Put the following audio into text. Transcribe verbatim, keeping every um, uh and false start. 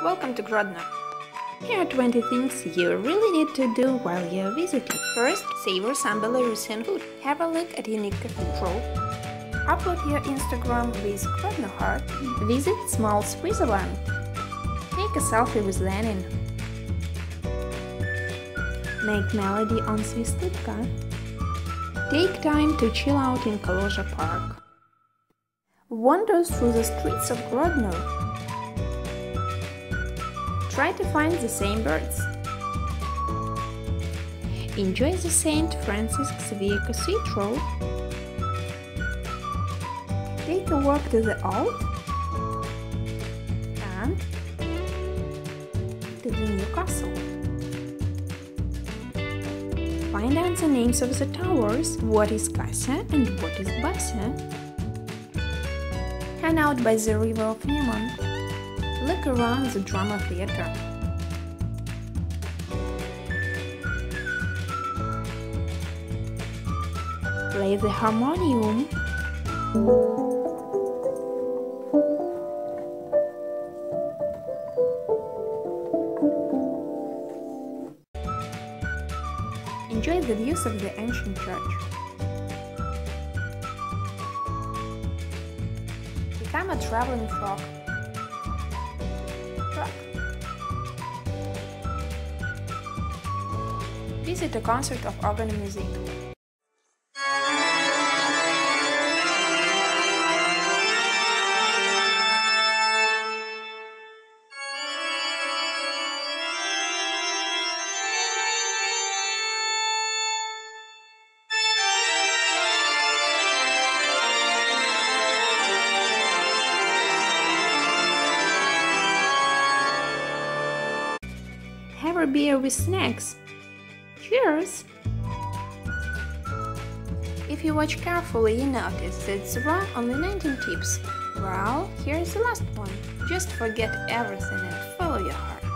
Welcome to Grodno. Here are twenty things you really need to do while you're visiting. First, savor some Belarusian food. Have a look at unique cathedral. Upload your Instagram with Grodno heart. Visit small Switzerland. Take a selfie with Lenin. Make melody on Svistutka. Take time to chill out in Kalozha Park. Wander through the streets of Grodno. Try to find the same birds. Enjoy the Saint Francis Xavier Cathedral. Take a walk to the Alt and to the new castle. Find out the names of the towers, what is Kasia and what is Basia. Hang out by the river of Neman. Look around the drama theater. Play the harmonium. Enjoy the views of the ancient church. Become a traveling frog. Frog. Visit a concert of organ music. Have a beer with snacks. Cheers! If you watch carefully, you notice that there are only nineteen tips. Well, here's the last one. Just forget everything and follow your heart.